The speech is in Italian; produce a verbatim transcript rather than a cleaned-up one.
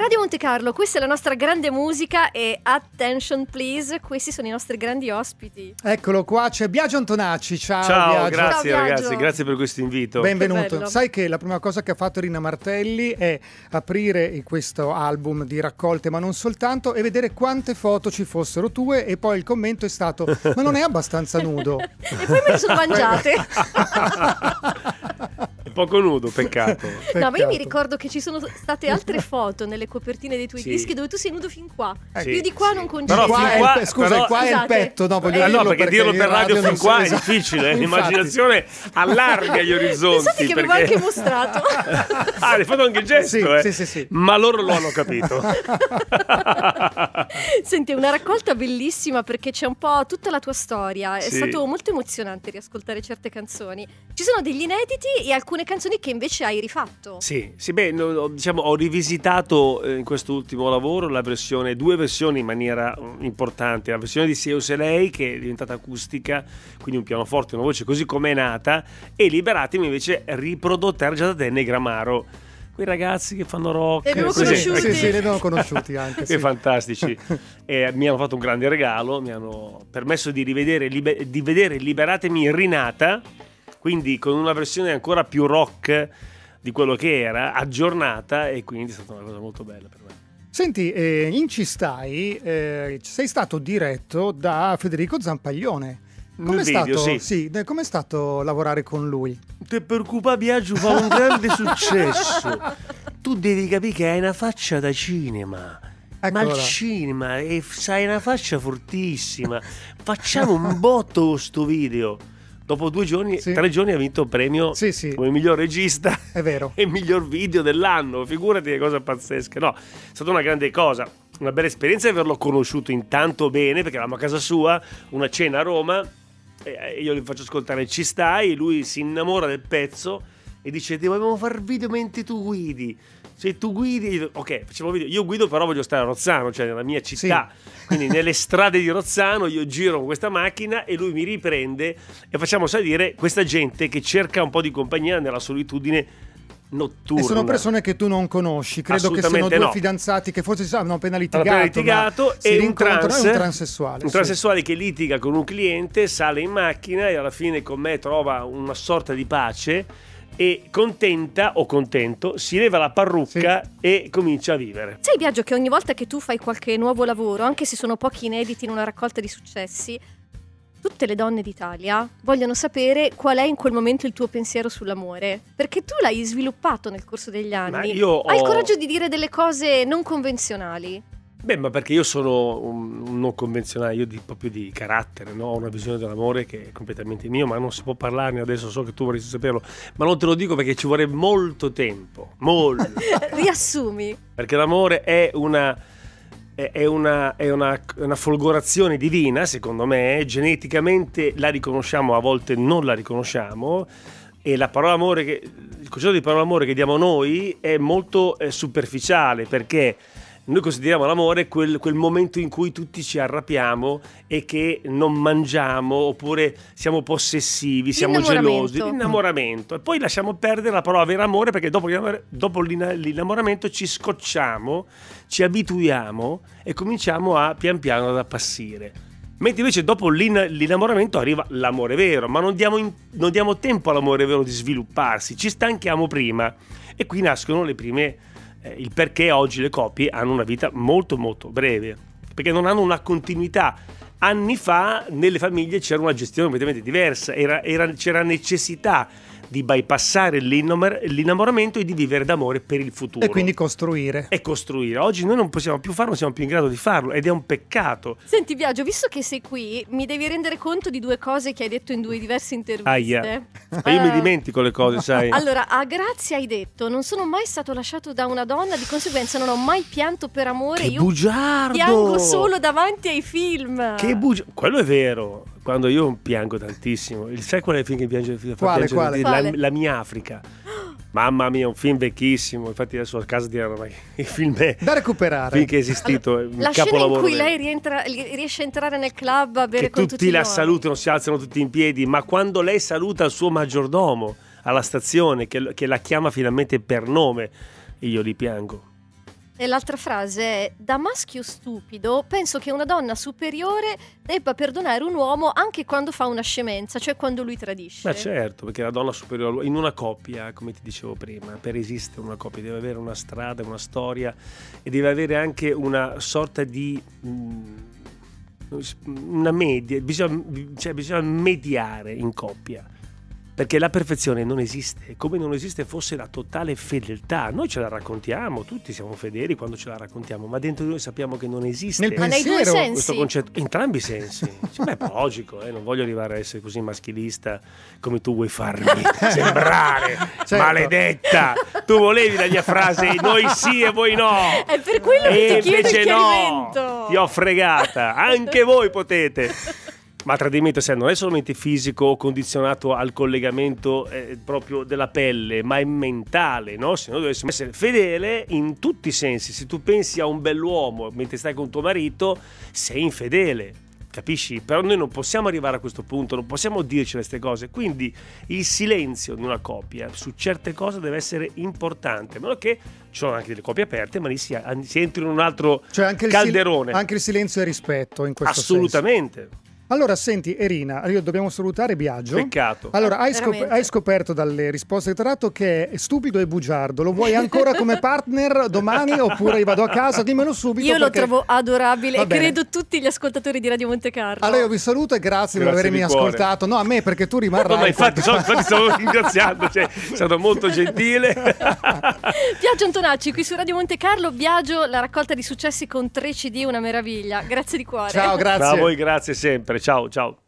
Radio Monte Carlo, questa è la nostra grande musica e attention please, questi sono i nostri grandi ospiti. Eccolo qua, c'è Biagio Antonacci. Ciao, Ciao, Biagio. grazie Ciao, ragazzi, Biagio. grazie per questo invito. Benvenuto. Sai che la prima cosa che ha fatto Rina Martelli è aprire questo album di raccolte, ma non soltanto, e vedere quante foto ci fossero tue, e poi il commento è stato: ma non è abbastanza nudo? E poi me le sono mangiate. Poco nudo, peccato. No, ma io mi ricordo che ci sono state altre foto nelle copertine dei tuoi Sì. dischi dove tu sei nudo fin qua. Sì, Più di qua sì. non concedi. Però Qua fin è qua- il, scusa, però- qua è il Scusate. petto, no, voglio Eh, Ah, dirlo no, perché dirlo in per radio non fin qua so- è difficile, eh. Infatti. L'immaginazione allarga gli orizzonti. Pensate che avevo perché- anche mostrato. Ah, hai fatto anche il gesto, Sì, eh? sì, sì, sì. Ma loro lo hanno capito. Senti, è una raccolta bellissima perché c'è un po' tutta la tua storia. È Sì. stato molto emozionante riascoltare certe canzoni. Ci sono degli inediti e alcune canzoni che invece hai rifatto. Sì, sì, beh, no, diciamo, ho rivisitato eh, in questo ultimo lavoro la versione, due versioni in maniera mm, importante. La versione di Se io se lei, che è diventata acustica, quindi un pianoforte, una voce così come è nata, e Liberatemi invece riprodotta, era già da Danny Gramaro. Quei ragazzi che fanno rock. Li abbiamo così. conosciuti. Sì, sì, li abbiamo conosciuti anche. Che Sì. fantastici. E mi hanno fatto un grande regalo, mi hanno permesso di rivedere libe- di vedere Liberatemi rinata, quindi con una versione ancora più rock di quello che era, aggiornata, e quindi è stata una cosa molto bella per me. Senti, eh, in Ci stai, eh, sei stato diretto da Federico Zampaglione. Com'è Nel video, stato, sì. eh, com'è stato lavorare con lui? Non ti preoccupare, Biagio, fa un grande successo. Tu devi capire che hai una faccia da cinema. Ma il Eccola. cinema, e sai, una faccia fortissima. Facciamo un botto con sto video. Dopo due giorni, Sì. tre giorni ha vinto il premio Sì, sì. come miglior regista È vero. e miglior video dell'anno. Figurati che cosa pazzesca. No, è stata una grande cosa, una bella esperienza averlo conosciuto intanto bene, perché eravamo a casa sua, una cena a Roma, e io gli faccio ascoltare Ci stai, lui si innamora del pezzo e dice: ti vogliamo fare video mentre tu guidi. Se tu guidi, ok, facciamo video. Io guido, però voglio stare a Rozzano, cioè nella mia città. Quindi nelle strade di Rozzano io giro con questa macchina e lui mi riprende e facciamo salire questa gente che cerca un po' di compagnia nella solitudine notturna. E sono persone che tu non conosci, credo che siano Assolutamente due no. fidanzati che forse hanno appena Hanno litigato, appena litigato ma si e un, rincontrano, trans, è un transessuale. un sì. transessuale che litiga con un cliente, sale in macchina e alla fine con me trova una sorta di pace e contenta o contento si leva la parrucca e comincia a vivere. Sai, Biagio, che ogni volta che tu fai qualche nuovo lavoro, anche se sono pochi inediti in una raccolta di successi, tutte le donne d'Italia vogliono sapere qual è in quel momento il tuo pensiero sull'amore, perché tu l'hai sviluppato nel corso degli anni. Ma io Hai il ho- coraggio di dire delle cose non convenzionali. Beh, ma perché io sono un, un non convenzionale, io di, proprio di carattere, no? Ho una visione dell'amore che è completamente mio, ma non si può parlarne adesso, so che tu vorresti saperlo, ma non te lo dico perché ci vorrebbe molto tempo, molto. Riassumi. Perché l'amore è una, è è una, è una, è una folgorazione divina, secondo me, geneticamente la riconosciamo, a volte non la riconosciamo, e la parola amore, che, il concetto di parola amore che diamo noi è molto eh, superficiale, perché noi consideriamo l'amore quel, quel momento in cui tutti ci arrabbiamo e che non mangiamo, oppure siamo possessivi, siamo L'innamoramento. gelosi, l'innamoramento. E poi lasciamo perdere la parola vero amore, perché dopo, l'innamor- dopo l'inna- l'innamoramento ci scocciamo, ci abituiamo e cominciamo a pian piano ad appassire. Mentre invece dopo l'in- l'innamoramento arriva l'amore vero, ma non diamo, in- non diamo tempo all'amore vero di svilupparsi, ci stanchiamo prima. E qui nascono le prime... il perché oggi le coppie hanno una vita molto molto breve, perché non hanno una continuità. Anni fa nelle famiglie c'era una gestione completamente diversa, era, era, c'era necessità di bypassare l'innamor- l'innamoramento e di vivere d'amore per il futuro. E quindi costruire. E costruire. Oggi noi non possiamo più farlo, non siamo più in grado di farlo, ed è un peccato. Senti, Biagio, visto che sei qui, mi devi rendere conto di due cose che hai detto in due diverse interviste. Aia. E io mi Eh, dimentico le cose, sai. Allora, a Grazia hai detto: non sono mai stato lasciato da una donna, di conseguenza non ho mai pianto per amore. Che Io bugiardo! piango solo davanti ai film. Che bugia- quello è vero. Quando io piango tantissimo. Il sai qual è il film che piange? Fa Quale, piangere quale? di- La, Quale? la mia Africa. Mamma mia, un film vecchissimo. Infatti adesso a casa diranno: ma il film è Da recuperare. finché è esistito, è un La scena in capolavoro cui vero. lei rientra, riesce a entrare nel club a bere Che con tutti tutti la gli uomini. salutano, si alzano tutti in piedi, ma quando lei saluta il suo maggiordomo alla stazione, che, che la chiama finalmente per nome, io li piango. E l'altra frase è: da maschio stupido penso che una donna superiore debba perdonare un uomo anche quando fa una scemenza, cioè quando lui tradisce. Ma certo, perché la donna superiore in una coppia, come ti dicevo prima, per esistere una coppia deve avere una strada, una storia e deve avere anche una sorta di mh, una media, bisogna, cioè bisogna mediare in coppia. Perché la perfezione non esiste, come non esiste fosse la totale fedeltà. Noi ce la raccontiamo, tutti siamo fedeli quando ce la raccontiamo, ma dentro di noi sappiamo che non esiste. Nel Ma nei due pensiero, sensi. Questo concetto, in entrambi i sensi. Cioè, beh, è logico, eh? Non voglio arrivare a essere così maschilista come tu vuoi farmi sembrare. Certo. Maledetta! Tu volevi la mia frase, noi sì e voi no. È per quello che E ti chiedo il invece chiarimento. no, ti ho fregata. Anche voi potete. Ma tradimento, sai, non è solamente fisico o condizionato al collegamento eh, proprio della pelle, ma è mentale, no? Se noi dovessimo essere fedele in tutti i sensi. Se tu pensi a un bell'uomo mentre stai con tuo marito, sei infedele, capisci? Però noi non possiamo arrivare a questo punto, non possiamo dirci queste cose. Quindi il silenzio di una coppia su certe cose deve essere importante, a meno che ci sono anche delle coppie aperte, ma lì si, si entri in un altro Cioè anche il, calderone. sil- anche il silenzio e rispetto in questo Assolutamente. senso. Allora, senti, Erina, io dobbiamo salutare Biagio. Peccato. Allora, hai, scop- Veramente. hai scoperto dalle risposte che ti ho dato che è stupido e bugiardo. Lo vuoi ancora come partner domani oppure io vado a casa? Dimmelo subito. Io lo perché- trovo adorabile Va e bene. credo tutti gli ascoltatori di Radio Monte Carlo. Allora io vi saluto e grazie, per Grazie avermi di cuore. ascoltato. No, a me perché tu rimarrai. No, ma infatti, qua- so- infatti stavo ringraziando, cioè, è stato molto gentile. Biagio Antonacci qui su Radio Monte Carlo. Biagio, la raccolta di successi con tre C D, una meraviglia. Grazie di cuore. Ciao, grazie. A voi grazie sempre, ciao ciao.